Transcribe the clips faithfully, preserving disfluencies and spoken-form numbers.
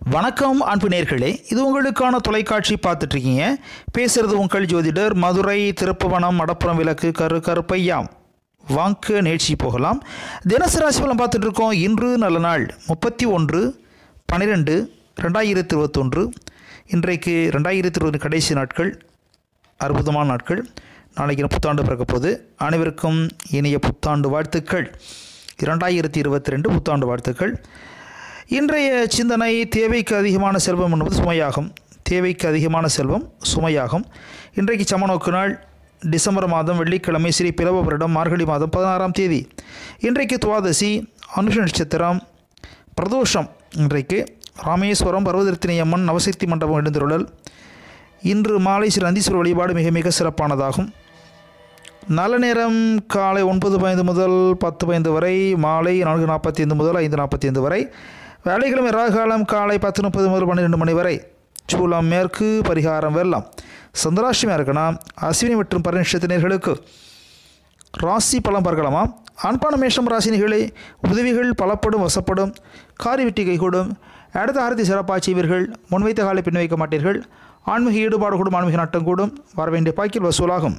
வணக்கம் அன்பு நேர்களே, இது உங்களுக்கான தொலைக்காட்சி பார்த்துட்ருக்கீங்க. பேசுகிறது உங்கள் ஜோதிடர் மதுரை திருப்புவனம் மடப்புறம் விளக்கு கரு கருப்பையா. வாங்க நிகழ்ச்சி போகலாம். தினசரி ராசி பலன் பார்த்துட்ருக்கோம். இன்று நல்ல நாள் முப்பத்தி ஒன்று பன்னிரெண்டு ரெண்டாயிரத்தி இருபத்தொன்று. இன்றைக்கு ரெண்டாயிரத்தி இருபது கடைசி நாட்கள், அற்புதமான நாட்கள். நாளைக்கு புத்தாண்டு பிறக்க போகுது. அனைவருக்கும் இனிய புத்தாண்டு வாழ்த்துக்கள். இரண்டாயிரத்தி இருபத்தி ரெண்டு புத்தாண்டு வாழ்த்துக்கள். இன்றைய சிந்தனை, தேவைக்கு அதிகமான செல்வம் என்பது சுமையாகும். தேவைக்கு அதிகமான செல்வம் சுமையாகும். இன்றைக்கு சமநோக்கு நாள், டிசம்பர் மாதம் வெள்ளிக்கிழமை, ஸ்ரீ பிளவ வருடம் மார்கழி மாதம் பதினாறாம் தேதி. இன்றைக்கு துவாதசி, அனுஷ நட்சத்திரம், பிரதோஷம். இன்றைக்கு ராமேஸ்வரம் பர்வதர்த்தினி அம்மன் நவசக்தி மண்டபம் எழுந்துள்ளல். இன்று மாலை ஸ்ரீ நந்தீஸ்வரர் வழிபாடு மிக மிக சிறப்பானதாகும். நல்ல நேரம் காலை ஒன்பது பதினைந்து முதல் பத்து பதினைந்து வரை, மாலை நான்கு நாற்பத்தி ஐந்து முதல் ஐந்து நாற்பத்தி ஐந்து வரை. வேலைக்கிழமை ராகாலம் காலை பத்து முப்பது முதல் பன்னிரெண்டு மணி வரை. சூலம் மேற்கு, பரிகாரம் வெள்ளம். சந்திராஷ்டமியாக இருக்குன்னா அஸ்வினி மற்றும் பரணி நட்சத்திரர்களுக்கு ராசி பலம் பார்க்கலாமா? அன்பான மேஷம் ராசினிகளே, உதவிகள் பலப்படும், வசப்படும், காரி வெட்டி கைகூடும். அடுத்த ஆரத்தி சிறப்பாக செய்வீர்கள். முன்வைத்த காலை பின் வைக்க மாட்டீர்கள். ஆன்மீக ஈடுபாடு கூடும், ஆன்மீக நாட்டம் கூடும். வரவேண்டிய பாக்கில் வசூலாகும்.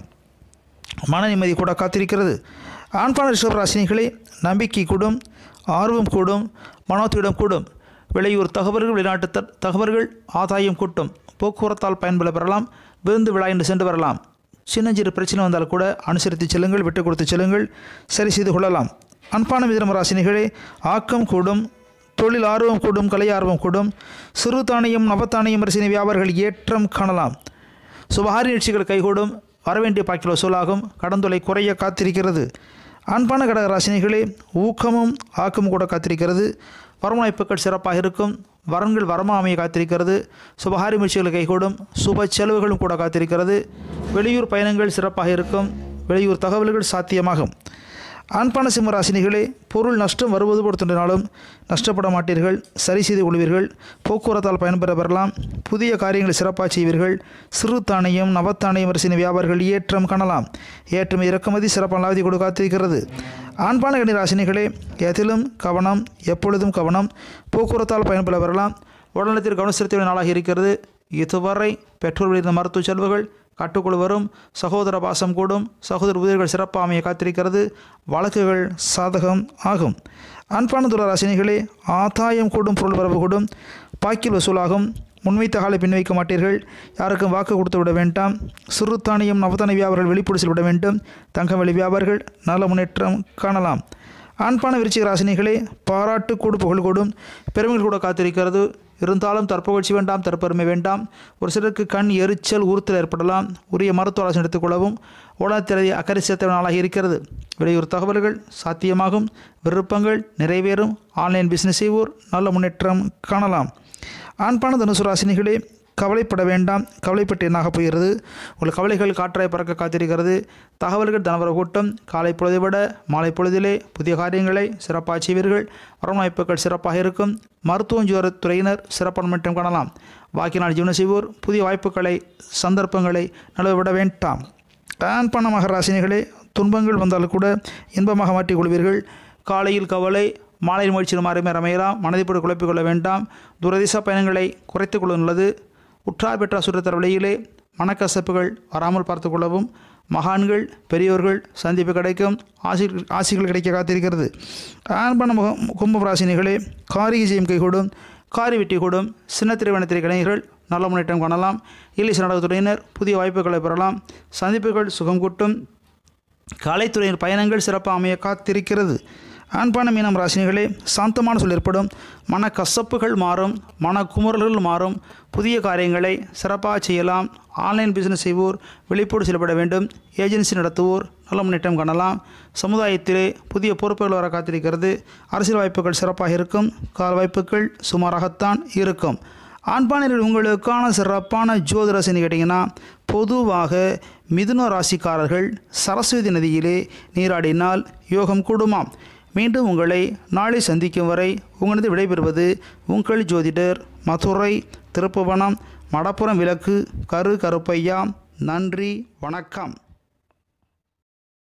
மன நிம்மதி கூட காத்திருக்கிறது. ஆண்பான ரிஷப ராசினிகளே, நம்பிக்கை கூடும், ஆர்வம் கூடும், மனோத்திடம் கூடும். வெளியூர் தகவல்கள், வெளிநாட்டு த தகவல்கள் ஆதாயம் கூட்டும். போக்குவரத்தால் பயன்பெற பெறலாம். விருந்து விழா என்று சென்று வரலாம். சின்னஞ்சிறு பிரச்சனை வந்தால் கூட அனுசரித்து செல்லுங்கள், விட்டு கொடுத்து செல்லுங்கள், சரி செய்து கொள்ளலாம். அன்பான மிதுன ராசினிகளே, ஆக்கம் கூடும், தொழில் ஆர்வம் கூடும், கலை ஆர்வம் கூடும். சிறு தானியம், நவத்தானியம் ரசினி வியாபாரிகள் ஏற்றம் காணலாம். சுபகாரி நிகழ்ச்சிகள் கைகூடும். வரவேண்டிய பாக்கில் வசூலாகும். கடந்தொலை குறைய காத்திருக்கிறது. அன்பான கடக ராசினிகளே, ஊக்கமும் ஆக்கமும் கூட காத்திருக்கிறது. வரவாய்ப்புகள் சிறப்பாக இருக்கும். வரன்கள் வரமா அமைய காத்திருக்கிறது. சுபகாரி முயற்சிகள் கைகூடும். சுப செலவுகளும் கூட காத்திருக்கிறது. வெளியூர் பயணங்கள் சிறப்பாக இருக்கும். வெளியூர் தகவல்கள் சாத்தியமாகும். அன்பான சிம்ம ராசினிகளே, பொருள் நஷ்டம் வருவது போல் தோன்றினாலும் நஷ்டப்பட மாட்டீர்கள், சரி செய்து கொள்வீர்கள். போக்குவரத்தால் பயன்பெற பெறலாம். புதிய காரியங்களை சிறப்பாக செய்வீர்கள். சிறு தானியம், நவத்தானியம் அரசின் வியாபாரிகள் ஏற்றம் காணலாம். ஏற்றுமை இறக்குமதி சிறப்பான லாபத்தை கொடு காத்திருக்கிறது. ஆண்பான கன்னி ராசினிகளே, எதிலும் கவனம், எப்பொழுதும் கவனம். போக்குவரத்தால் பயன்பெற பெறலாம். உடல்நலத்தில் கவனம் செலுத்த வேண்டிய நாளாக இருக்கிறது. இதுவரை பெற்றோர் வெளியிருந்த மருத்துவ செலவுகள் கட்டுக்குள் வரும். சகோதர பாசம் கூடும். சகோதர உதவிகள் சிறப்பாக அமைய காத்திருக்கிறது. வழக்குகள் சாதகம் ஆகும். அன்பான துலா ராசினிகளே, ஆதாயம் கூடும், பொருள் வரவு கூடும், பாக்கில் வசூலாகும். முன்வைத்த காலை பின் வைக்க மாட்டீர்கள். யாருக்கும் வாக்கு கொடுத்து விட வேண்டாம். சிறு தானியம், நவதானிய வியாபாரிகள் வெளிப்படு செல்விட வேண்டும். தங்கம் வெளி வியாபாரிகள் நல்ல முன்னேற்றம் காணலாம். ஆண்பான விருச்சிக ராசினிகளே, பாராட்டு கூடு, புகழ் கூடும், பெருமைகள் கூட காத்திருக்கிறது. இருந்தாலும் தற்புகழ்ச்சி வேண்டாம், தற்பெருமை வேண்டாம். ஒரு சிலருக்கு கண் எரிச்சல், ஊர்த்தல் ஏற்படலாம். உரிய மருத்துவ ஆலோசனை எடுத்துக்கொள்ளவும். உடல்திறதை அக்கறை சேர்த்த நாளாக இருக்கிறது. வெளியூர் தகவல்கள் சாத்தியமாகும். விருப்பங்கள் நிறைவேறும். ஆன்லைன் பிஸ்னஸ் செய்வோர் நல்ல முன்னேற்றம் காணலாம். ஆண்பான தனுசு ராசினிகளே, கவலைப்பட வேண்டாம். கவலைப்பட்டு என்னாக போகிறது? உங்கள் கவலைகள் காற்றாய் பறக்க காத்திருக்கிறது. தகவல்கள் தனவர கூட்டம். காலை பொழுதை விட மாலை பொழுதிலே புதிய காரியங்களை சிறப்பாக செய்வீர்கள். வரவாய்ப்புகள் சிறப்பாக இருக்கும். மருத்துவம் ஜோர துறையினர் சிறப்பான முன்னேற்றம் காணலாம். வாக்கினால் ஜீவனம் செய்வோர் புதிய வாய்ப்புகளை, சந்தர்ப்பங்களை நழுவ வேண்டாம். ஆண்பான மகர ராசினிகளே, துன்பங்கள் வந்தாலும் கூட இன்பமாக மாற்றிக் கொள்வீர்கள். காலையில் கவலை, மாலையில் முயற்சியில் மாறி அமையலாம். மனதை போட்டு குழப்பிக் கொள்ள வேண்டாம். துரதிச பயணங்களை குறைத்துக் கொள்ள உள்ளது. உற்றார் பெற்றார் சுற்றத்தர வழியிலே மனக்கசப்புகள் வராமல் பார்த்து கொள்ளவும். மகான்கள் பெரியோர்கள் சந்திப்பு கிடைக்கும். ஆசி ஆசிகள் கிடைக்க காத்திருக்கிறது. ஆண்பான முகம் கும்ப ராசினிகளே, காரிய ஜெயம் கைகூடும், காரி வெட்டி கூடும். சின்ன திரைவனத்திரை கலைஞர்கள் நல்ல முன்னேற்றம் காணலாம். இல்லிச நாடகத்துறையினர் புதிய வாய்ப்புகளை பெறலாம். சந்திப்புகள் சுகம் கூட்டும். கலைத்துறையினர் பயணங்கள் சிறப்பாக அமைய காத்திருக்கிறது. ஆண்பான மீனம் ராசினிகளே, சாந்தமான சொல் ஏற்படும். மன கசப்புகள் மாறும். மன குமுறல்கள் மாறும். புதிய காரியங்களை சிறப்பாக செய்யலாம். ஆன்லைன் பிஸ்னஸ் செய்வோர் வெளிப்போடு செயல்பட வேண்டும். ஏஜென்சி நடத்துவோர் நல்ல முன்னேற்றம் காணலாம். சமுதாயத்திலே புதிய பொறுப்புகள் வர காத்திருக்கிறது. அரசியல் வாய்ப்புகள் சிறப்பாக இருக்கும். கால வாய்ப்புகள் சுமாராகத்தான் இருக்கும். ஆண்பானில் உங்களுக்கான சிறப்பான ஜோதிடராசின்னு கேட்டிங்கன்னா, பொதுவாக மிதுன ராசிக்காரர்கள் சரஸ்வதி நதியிலே நீராடினால் யோகம் கூடுமாம். மீண்டும் உங்களை நாளை சந்திக்கும் வரை உங்களது விடைபெறுவது உங்கள் ஜோதிடர் மதுரை திருப்புவனம் மடப்புறம் விளக்கு கரு கருப்பையா. நன்றி, வணக்கம்.